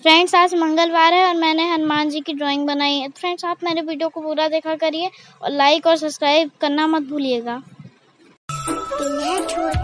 Friends आज मंगलवार है और मैंने हनुमान जी की ड्राइंग बनाई है। फ्रेंड्स आप मेरे वीडियो को पूरा देखा करिए और लाइक और सब्सक्राइब करना मत भूलिएगा।